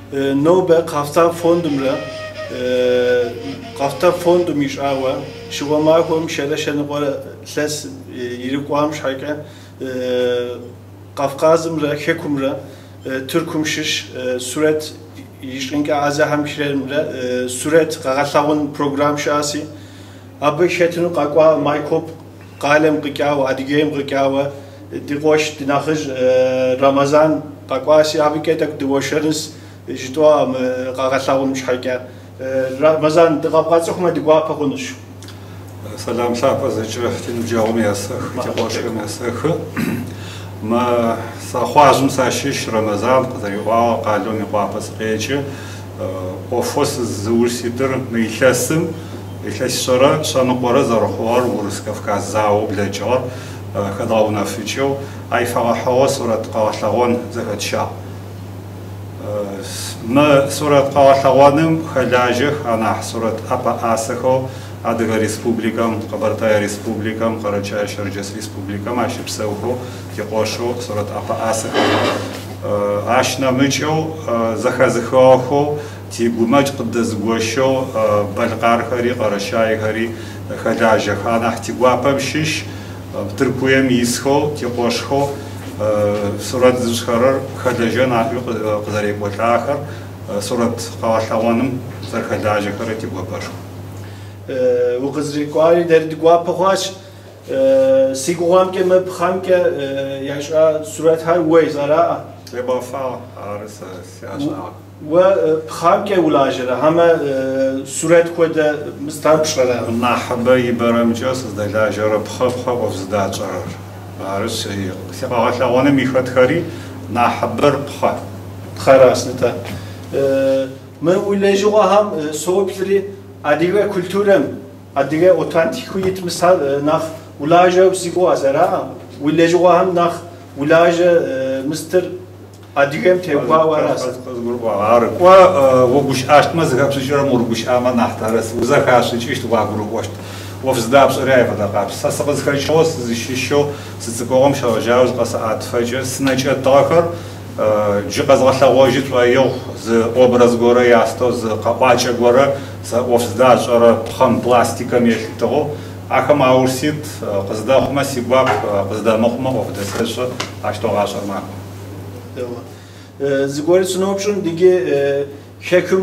نوبة قافتا فوندمرا قافتا فوندم يشعوا شو معكم شلشان قرا ثلاث يرقوام شحكة قفقازمرا ككمرا تركمشش سورة يشرنك عزا همشرمرا سورة قاعدون برنامج شاسي أبي شتنو قاقوا مايكوب قالم قكاو أديجيم قكاو دقوش دناخج رمضان قاقواسي أبي كتك دوشرنس جتوا قاقلاون مش حكا رمضان دقابقاتكم ما دقوا بخونش سلام شعب زجرة تنجاوم ياسخ تقوشكم ياسخ ما سخواجم ساشيش رمضان قدروا قالوا نقوا بس قيجي وفوس الزور سيدر ميلاسم الشرع شنقرأ زرخوار ورس كفكاز زاو بلجار خداونا فيتشو أي فراحة صورة قاطعون زهد شا ما صورة قاطعونم خلاجه أنا صورة أبا أسخو أدغ ريسبوبليكام قبرتاي ريسبوبليكام قرچاي شرجس ريسبوبليكام أشبسوهو كيقوشو صورة أبا أسخو أشنا ميشو زخزخوهو تيجوماج قدس غوشو بالقار خري قرشاي خري خلاجه خانه تيغوابا بشيش بتركويم يسخو تيقوشخو صورة زخرر خلاجه نابي قدري بوتاخر صورة قاطعونم زر خلاجه خري تيغواباشو وقزري قاري درد غوابا خواش سيغوام كه مبخام كه ياشا صورت هر ويزارا لبافا عرس سياشا وبخام كه ولاجره همه صورت كده مستبشره نحبه يبرمجاس دلاجره بخبخه وفزداجر عرس سيقاطعونه ميخت خري نحبر بخ خلاص نتا من ولاجوا هم صوبلري أديك كولتورم أديك أوتانتيكويت مثال نخ ولاجة بسيقو أزرع ولاجوا هم نخ ولاجة مستر أديكم تبغى وراس. عارف ووجش أشت ما زهق سجرا مرجش أما نحترس وزهق أشت شيء تبغى قروب وشت وفزداب سريع فدقاب ساسقز خيشوس زيشيشو ستصقوم شواجاوز قصات فجر سنجة تاخر جقز غلاواجت وياه ز أبرز غورة ياستو ز قواجة غورة س وفزداب شرا بخم بلاستيكا ميشتغو أكم أورسيت قصدا خما سيباب قصدا مخما وفدسش أشتو عشر معه. زغوري سنوبشون دیگه حکم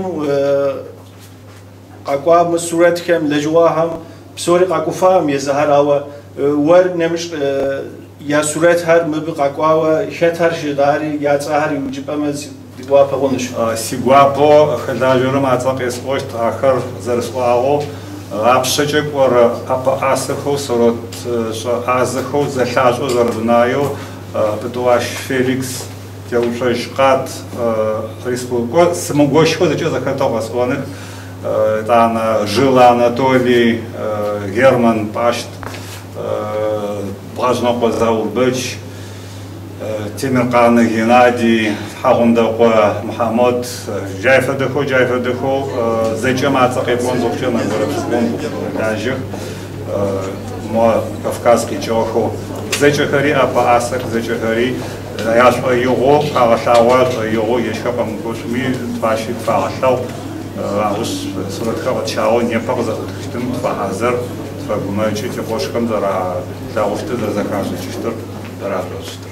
قاقوا مسورت کم لجوا هم بسوری قاقوا فهم يظهر أو ور نمش يا سورت هر مب قاقوا شتر شداري يا ظهر يوجب أمز دقوا بقولش سيقوا خلاجور ما تلاقي سويت آخر زرسواو غابشجك ور أبا أسخو صورت شو أزخو زخاجو زربنايو بدواش فيليكس يوشقات ريسبوبليكا سموغوشكو زачем захотел он там жил Анатолий Герман Пашт Бражноко Заурбыч Тимиркан Геннадий Хагундако Мухаммад Жайфадыхо зачем ацакепон зовчена городском даже мо кавказский чохо зачехари апа асак зачехари я что его кавашават его еще помогушми тваши фашау ус суратхава чао не погзат хтим фазер фагумайчи тепошкам зара дауфты за заказы чистор дарабростр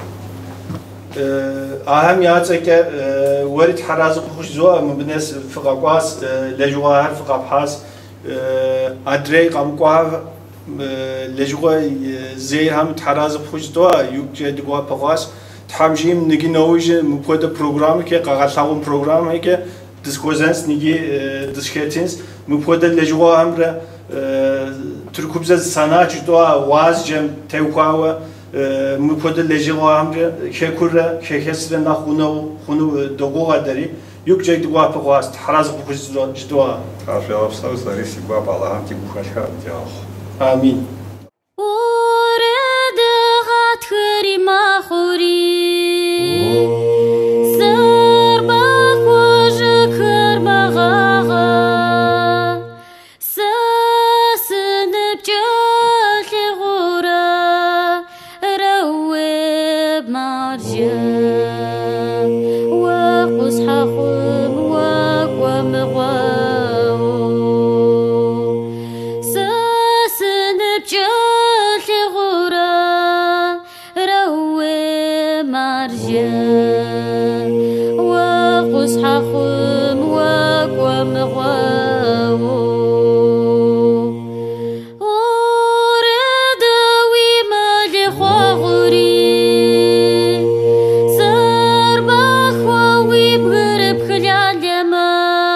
أهم ياتك ورد حراز خوش زوا مبنس فقاقواس لجوار فقابحاس أدري قامقوا لجوا زي هم حراز خوش زوا يوجد دقوا بقاس تحمجيم نجي نويج مبود برنامج که قاقلتاون برنامج که دسکوزنس نجی دسکتینس مبود لجوا هم را ترکوبز سناچ دوا واز جم توقعوا مبود لجوا هم را شکر شکست را خونو دوغو داری یک جای دوا بقاس حراز خوش زوا خاطر افسوس داری سیگوا بالا هم کی بخش کرد آمین وقص حخم سحخم وقوم غواو وردوي مالي خواغوري سربا خواوي بغرب خلالما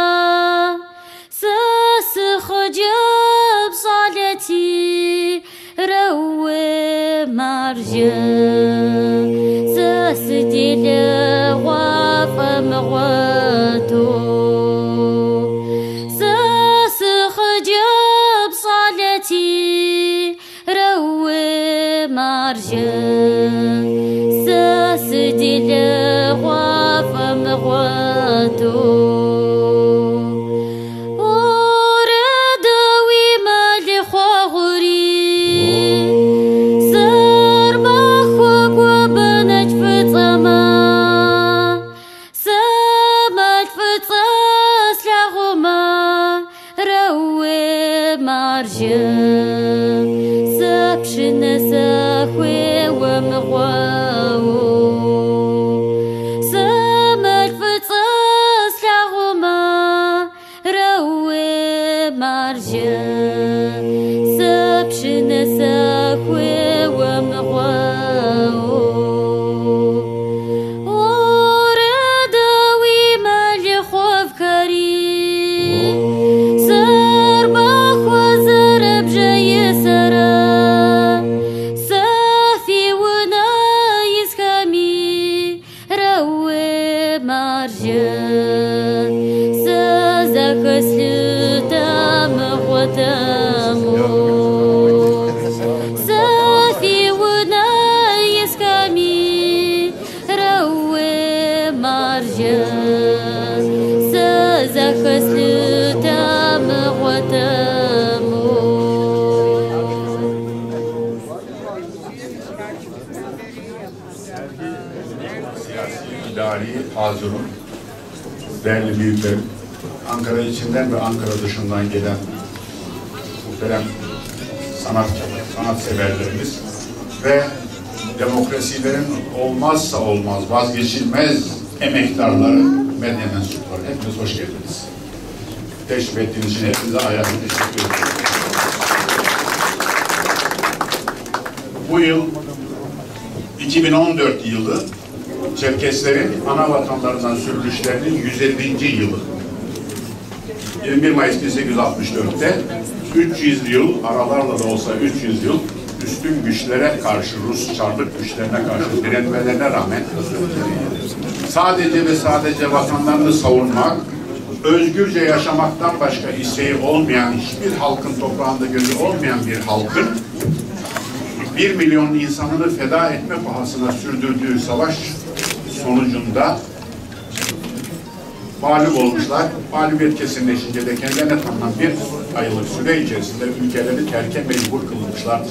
سسخجب صالتي روي مرجان سسدي لغواف مغواتو سسخجب صالتي روي مرجان سسدي لغواف مغواتو Запшина захуе вамгвау Самальфца слягума рауе маржан Запшина захуе вамгвау Орадауи малихов кари Hazırım, değerli büyüklerim, Ankara içinden ve Ankara dışından gelen muhterem sanatseverlerimiz ve demokrasilerin olmazsa olmaz, vazgeçilmez emektarları, medya mensupları, hepiniz hoş geldiniz. Teşrif ettiğiniz için hepinize ayrıca teşekkür ederim. Bu yıl 2014 yılı Çerkeslerin ana vatanlarından sürülüşlerinin 150. yılı. 21 Mayıs 1864'te 300 yıl, aralarla da olsa 300 yıl üstün güçlere karşı, Rus Çarlık güçlerine karşı direnmelerine rağmen sadece ve sadece vatanlarını savunmak, özgürce yaşamaktan başka isteği olmayan, hiçbir halkın toprağında gözü olmayan bir halkın 1 milyon insanını feda etme pahasına sürdürdüğü savaş sonucunda mağlup olmuşlar. Mağlubiyet kesinleşince de kendilerine tanınan bir aylık süre içerisinde ülkeleri terke mecbur kılmışlardır.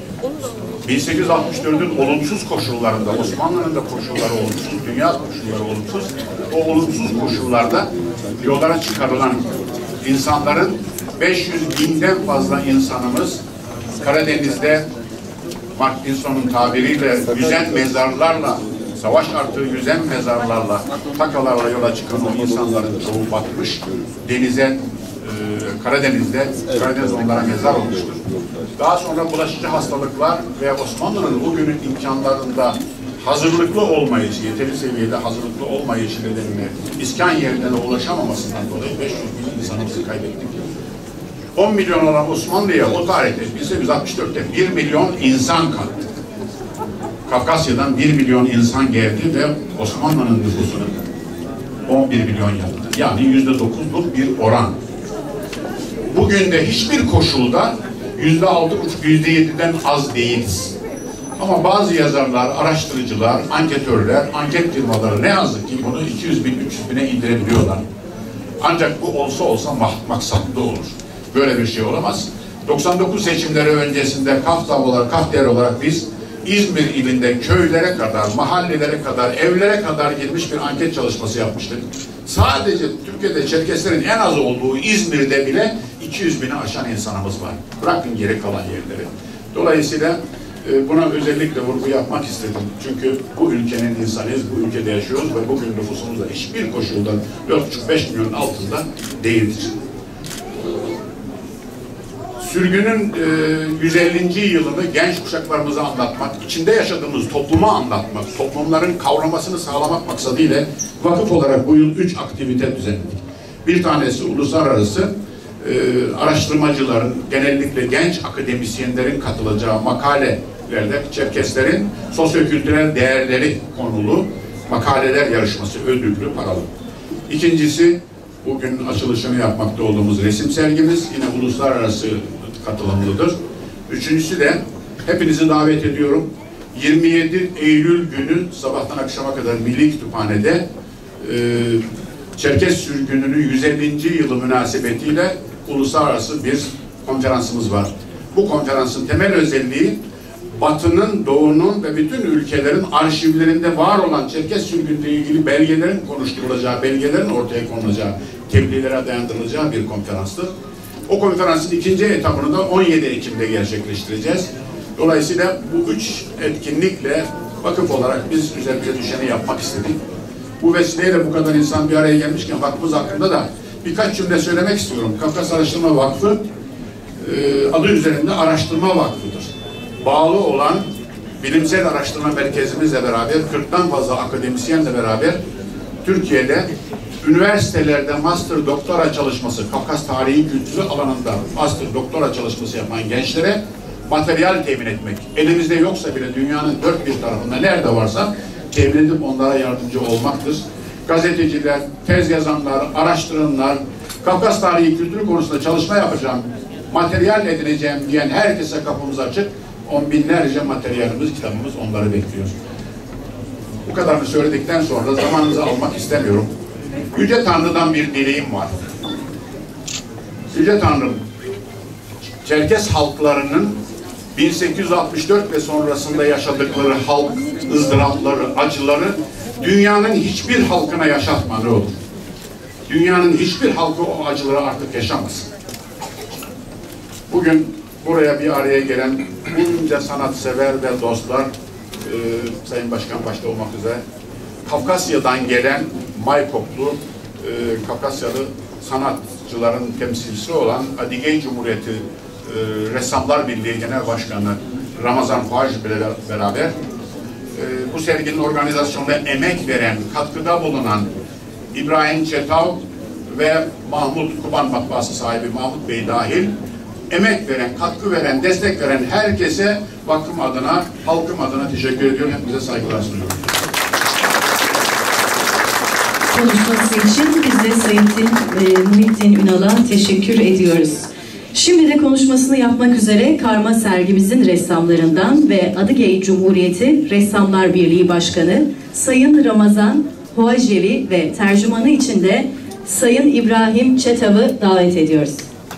1864'ün olumsuz koşullarında, Osmanlı'nın da koşulları olumsuz, dünya koşulları olumsuz, o olumsuz koşullarda yollara çıkarılan insanların 500.000'den fazla insanımız Karadeniz'de Mark Pinson'un tabiriyle yüzen mezarlarla, savaş artığı yüzen mezarlarla, takalarla yola çıkan o insanların çoğu batmış, denize, Karadeniz'de, Karadeniz onlara mezar olmuştur. Daha sonra bulaşıcı hastalıklar ve Osmanlı'nın o günün imkanlarında hazırlıklı olmayışı, yeteri seviyede hazırlıklı olmayışı nedeniyle iskan yerlerine ulaşamamasından dolayı 500.000 insanımızı kaybettik. 10 milyon olan Osmanlı'ya o tarihte 1864'te 1 milyon insan kattı. Kafkasya'dan 1 milyon insan geldi ve Osmanlı'nın nüfusunu 11 milyon yaptı. Yani %9'luk bir oran. Bugün de hiçbir koşulda %6,5, %7'den az değiliz. Ama bazı yazarlar, araştırıcılar, anketörler, anket firmaları ne yazık ki bunu 200 bin, 300 bine indirebiliyorlar. Ancak bu olsa maksatlı olur. Böyle bir şey olamaz. 99 seçimleri öncesinde kaf değer olarak biz İzmir ilinde köylere kadar, mahallelere kadar, evlere kadar girmiş bir anket çalışması yapmıştık. Sadece Türkiye'de Çerkeslerin en az olduğu İzmir'de bile 200 bini aşan insanımız var. Bırakın geri kalan yerleri. Dolayısıyla Buna özellikle vurgu yapmak istedim. Çünkü bu ülkenin insanıyız, bu ülkede yaşıyoruz ve bugün nüfusumuz da hiçbir koşulda 4,5-5 milyonun altında değildir. Sürgünün 150. yılını genç kuşaklarımıza anlatmak, içinde yaşadığımız topluma anlatmak, toplumların kavramasını sağlamak maksadıyla vakıf olarak bu yıl 3 aktivite düzenledik. Bir tanesi uluslararası araştırmacıların, genellikle genç akademisyenlerin katılacağı makalelerde Çerkeslerin sosyokültürel değerleri konulu makaleler yarışması, ödüllü, paralı. İkincisi, bugün açılışını yapmakta olduğumuz resim sergimiz, yine uluslararası katılımlıdır. Üçüncüsü de hepinizi davet ediyorum. 27 Eylül günü sabahtan akşama kadar Milli Kütüphane'de Çerkes sürgününün 150. yılı münasebetiyle uluslararası bir konferansımız var. Bu konferansın temel özelliği Batı'nın, Doğu'nun ve bütün ülkelerin arşivlerinde var olan Çerkes sürgünüyle ilgili belgelerin konuşturulacağı, belgelerin ortaya konulacağı, tebliğlere dayandırılacağı bir konferanstır. O konferansın ikinci etapını da 17 Ekim'de gerçekleştireceğiz. Dolayısıyla bu 3 etkinlikle vakıf olarak biz üzerimize düşeni yapmak istedik. Bu vesileyle bu kadar insan bir araya gelmişken vakfımız hakkında da birkaç cümle söylemek istiyorum. Kafkas Araştırma Vakfı adı üzerinde araştırma vakfıdır. Bağlı olan bilimsel araştırma merkezimizle beraber 40'tan fazla akademisyenle beraber Türkiye'de üniversitelerde master doktora çalışması, Kafkas tarihi kültürü alanında master doktora çalışması yapan gençlere materyal temin etmek. Elimizde yoksa bile dünyanın dört bir tarafında nerede varsa temin edip onlara yardımcı olmaktır. Gazeteciler, tez yazanlar, araştıranlar, Kafkas tarihi kültürü konusunda çalışma yapacağım, materyal edineceğim diyen herkese kapımız açık. On binlerce materyalimiz, kitabımız onları bekliyor. Bu kadarını söyledikten sonra zamanınızı almak istemiyorum. Yüce Tanrı'dan bir dileğim var. Yüce Tanrım, Çerkes halklarının 1864 ve sonrasında yaşadıkları halk ızdırapları, acıları dünyanın hiçbir halkına yaşatma ne olur. Dünyanın hiçbir halkı o acıları artık yaşamasın. Bugün buraya bir araya gelen bunca sanatsever ve dostlar, Sayın Başkan başta olmak üzere, Kafkasya'dan gelen Maykoplu, Kafkasyalı sanatçıların temsilcisi olan Adigey Cumhuriyeti Ressamlar Birliği Genel Başkanı Ramazan Faj ile beraber bu serginin organizasyonunda emek veren, katkıda bulunan İbrahim Çetav ve Mahmut Kuban Matbaası sahibi Mahmut Bey dahil emek veren, katkı veren, destek veren herkese vakfım adına, halkım adına teşekkür ediyorum. Hepinize saygılar sunuyorum. Konuşması için biz de Sayın Muhittin Ünal'a teşekkür ediyoruz. Şimdi de konuşmasını yapmak üzere Karma sergimizin ressamlarından ve Adıgey Cumhuriyeti Ressamlar Birliği Başkanı Sayın Ramazan Hoajevi ve tercümanı için de Sayın İbrahim Çetav'ı davet ediyoruz.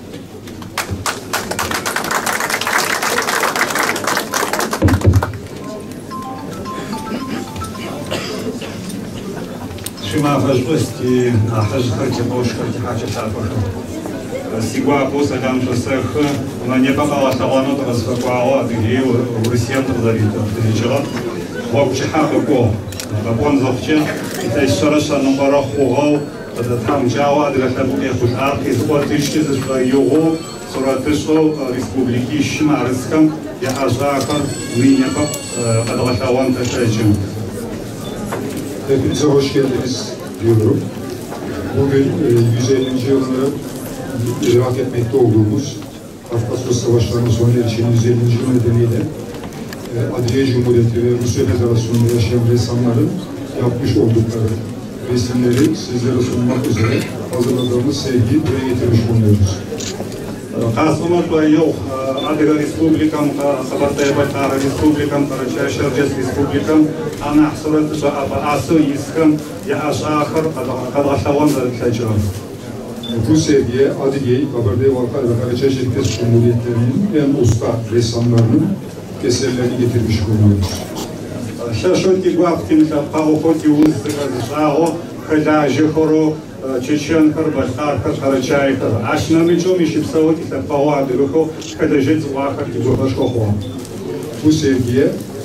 Шима хажбасти хажхарти бошкарти хачатафа. Сигуа посагам шосех на небагала талано трансфервала дигею Русия трдарито. Тижала вокчха бако. Бабон зохче тайшараша номера хогал там жава дгатабуке хушарки спортишки за його суратышо республики Шимарском я ажакар миняка адалашаван ташачым. Hepinize hoş geldiniz diyorum. Bugün 150. yılını idrak etmekte olduğumuz Kafkasya Savaşları'nın sona erişen 150. yıl nedeniyle Adıgey Cumhuriyeti ve Rusya Federasyonu'nda yaşayan ressamların yapmış oldukları resimleri sizlere sunmak üzere hazırladığımız sergiyi buraya getirmiş bulunuyoruz. Kasımız ve yok, Adıgey Respublikam, Sabatay Baykara Respublikam, Karaçay-Şerkes Respublikam, ana suratı asıl iskam ya aşağır kadlaşavan da tecrübe. Bu sergiye Adıgey, Kabardey-Balkar ve Karaçay-Şerkes Cumhuriyetlerinin en usta ressamlarının eserlerini getirmiş bulunuyoruz. Şaşırtı vaktin Pavukoti Uzdıgazı, Kajajıhoru, Чеченкар, Башкаркар, Карачайкар. Ашнамичом и Шипсавати Павадырухо, когда жить Вахар и Гурбашкохо. bu sevgiye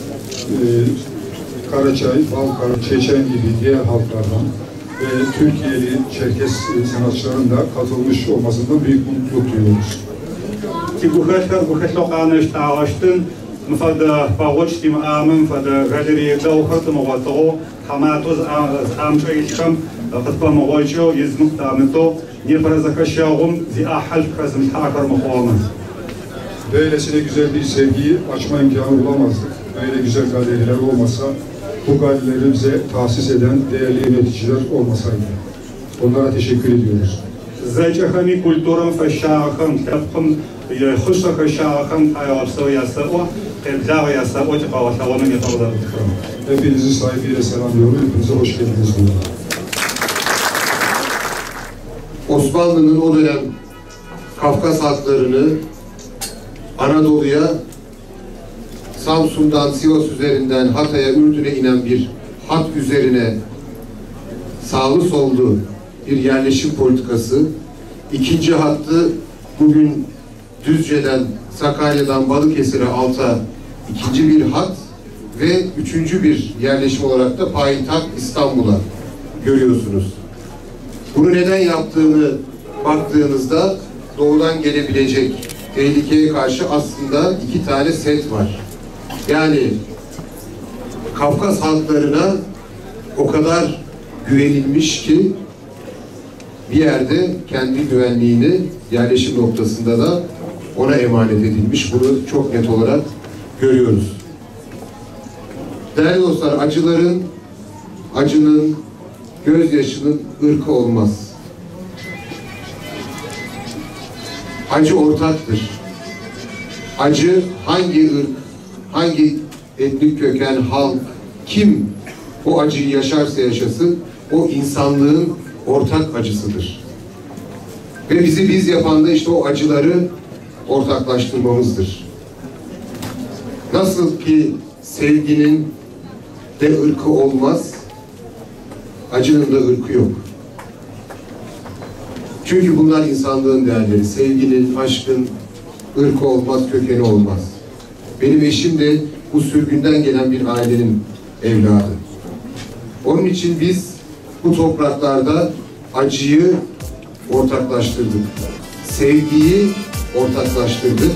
Karaçay, Balkan, Çeçen gibi diğer halklardan ve Türkiye'li Çerkes sanatçıların da katılmış olmasından büyük mutluluk duyuyoruz. مفدا باوچتی مامن فدا غدری دو خط مغطو خماتوز امشایشم خطبه مغوچو یزمت تامتو نپرزکشیاغم زی احل کزم تاکر مخوامن. Böylesine güzel bir sevgiyi açma imkanı bulamazdık. Böyle güzel galeriler olmasa, bu galerileri bize tahsis eden değerli yöneticiler olmasaydı. Onlara teşekkür ediyoruz. Zayçahami kulturam feşahım, tepkim خشك شاخم حيوابسو ياسو تبلاغ ياسو تقاوتلومن يتوضا. Hepinizi saygıyla selamlıyorum. Hepinize hoş geldiniz burada. Osmanlı'nın o dönem Kafkas halklarını Anadolu'ya Samsun'dan Sivas üzerinden Hatay'a, Ürdün'e inen bir hat üzerine sağlı sollu bir yerleşim politikası. İkinci hattı bugün Düzce'den, Sakarya'dan Balıkesir'e alta ikinci bir hat ve üçüncü bir yerleşim olarak da payitaht İstanbul'a görüyorsunuz. Bunu neden yaptığını baktığınızda doğudan gelebilecek tehlikeye karşı aslında iki tane set var. Yani Kafkas halklarına o kadar güvenilmiş ki bir yerde kendi güvenliğini yerleşim noktasında da ona emanet edilmiş. Bunu çok net olarak görüyoruz. Değerli dostlar, acının, gözyaşının ırkı olmaz. Acı ortaktır. Acı hangi ırk, hangi etnik köken, halk, kim o acıyı yaşarsa yaşasın, o insanlığın ortak acısıdır. Ve bizi biz yapan da işte o acıları ortaklaştırmamızdır. Nasıl ki sevginin de ırkı olmaz, acının da ırkı yok. Çünkü bunlar insanlığın değerleri. Sevginin, aşkın ırkı olmaz, kökeni olmaz. Benim eşim de bu sürgünden gelen bir ailenin evladı. Onun için biz bu topraklarda acıyı ortaklaştırdık. Sevgiyi ortaklaştırdık.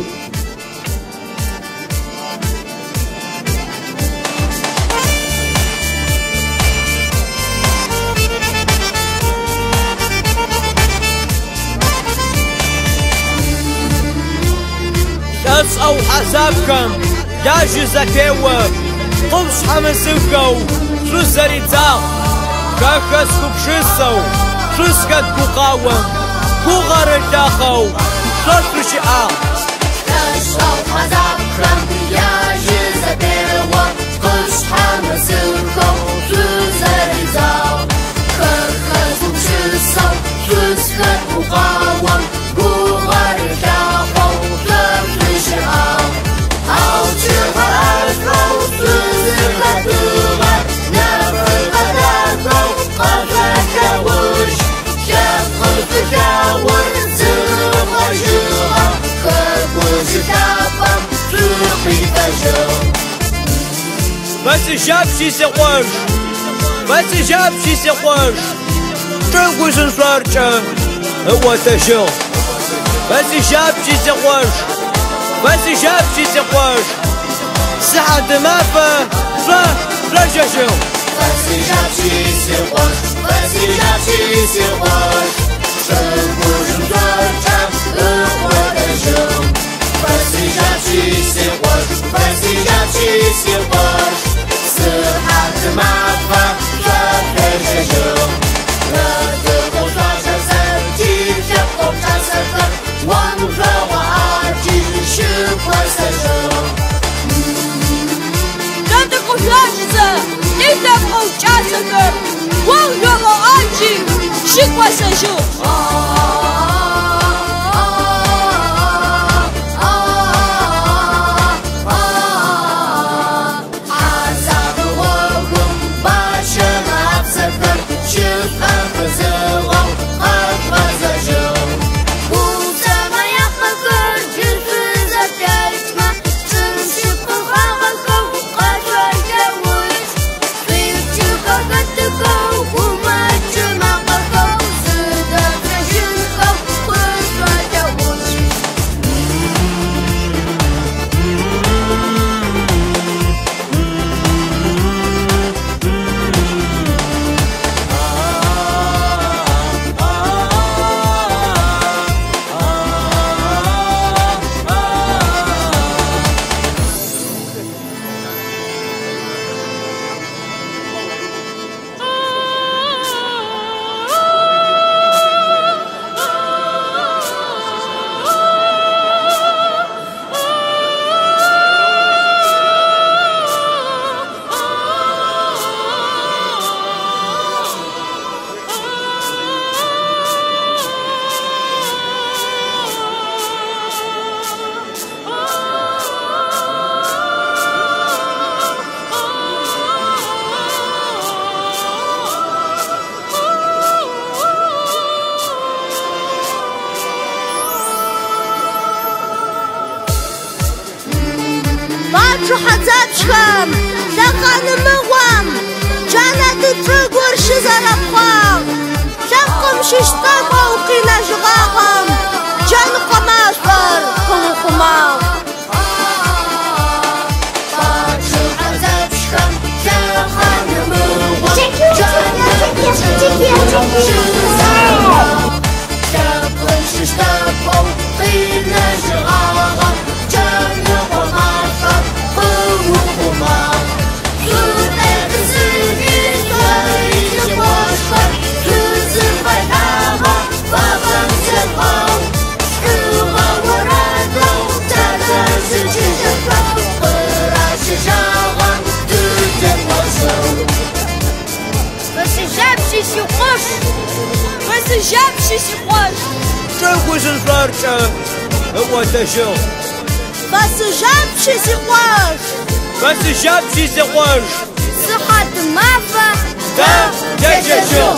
أو حسابكم يا جزاكوا قمص حمسكوا شو زريتا كاكس كبشسو شو سكت كوقاوم كوغر الداخو شو شيئا أو حسابكم يا جزاكوا قمص حمسكوا شو زريتا كاكس كبشسو شو سكت كوقاوم كوغر الداخو بس جابشي سقوش بس جابشي سقوش تنقوش نصارجه هو تشو بس جابشي سقوش بس جابشي سقوش سعد ما رجشو بس جابشي سقوش بس جابشي سقوش تنقوش نصارجه هو تشو بس جابشي سقوش بس جابشي سقوش سعد ما رجشو لا تقوش سرتي تقوش سرتي وانفروا Надо кушаться, не так участка, вон его очи, шиква сажу. حزبشم لقن مغوام جانت تقور شزر بخام شقم ششتم وقيل جغاغم جان قماشبر قم قمام حزبشم لقن مغوام جانت تقور شقم ششتم وقيل جغاغم جان قماشبر قم قمام جابشي شي خوش شوكوش الفرشة هو تشو بس جابشي شي خوش بس جابشي شي خوش صحة مافا دا تشو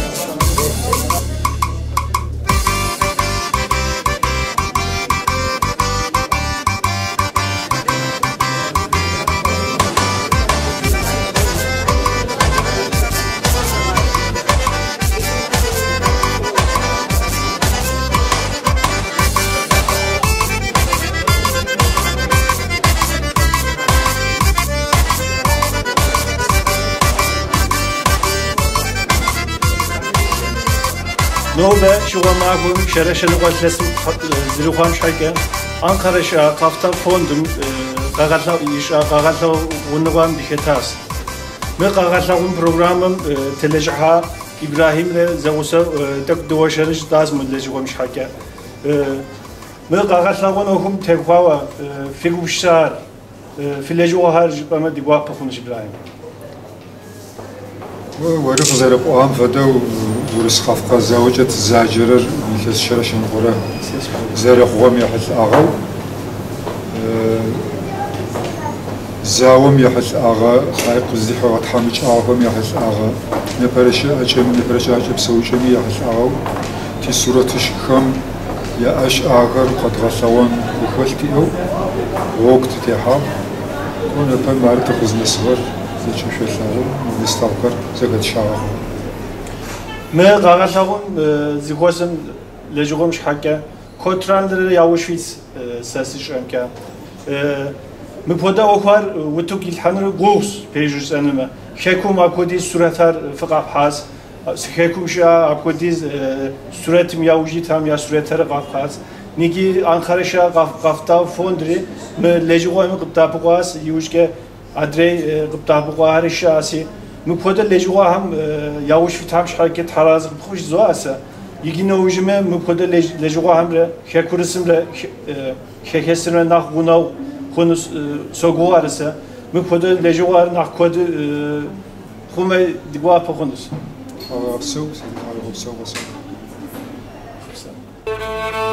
Nove şu anakım şereşeni koçlesim ziluham şayken Ankara şa kafta fondum gagatla işa gagatla unugan diketas. Me gagatla un programım telejha İbrahim'le zagusa tek duvaşarış dazmı lejgom şayken. Me gagatla un okum tekva filmuşlar filejوهر ama digwa paxunuş İbrahim. ورق زرق وهم فدو ورس قفقاز وجت زاجرر مثل شرشن قرا زرق وم يحل أغو زاوم يحل أغا خايق زديح وطحمش أغم يحل أغا نبرش أجم نبرش أجب سويشم يحل أغو تي صورة شخم يا أش أغر قد غثوان وخلتي أو وقت تيحام ونبى مارت خزن صغر زي شو شلون نستوكر زي شاور ما قاعدين زيكوزن لجومش حكا كوترانلر ياوشويس ساسيش أنكا مبودا أخوار وتوكي الحنر غوس بيجوز أنما خيكم أكودي سورتار فقط حاس خيكم شا أكودي سورتم ياوجي تام يا سورتار قاف حاس نيجي أنخرشا قافتا فوندري لجوم قبضة بقاس يوجك أدري قبضة بقاهرش أسي مبودا لجوا هم ياوش في تامش حركة حراز بخوش زواسة يجي نوجمه مبودا لجوا هم له خيكورسم له خيكسرنا ناخ غناو خونس سوغوارسه مبودا لجوا ناخ كود خومه ديوا بخونس. على سوق على سوق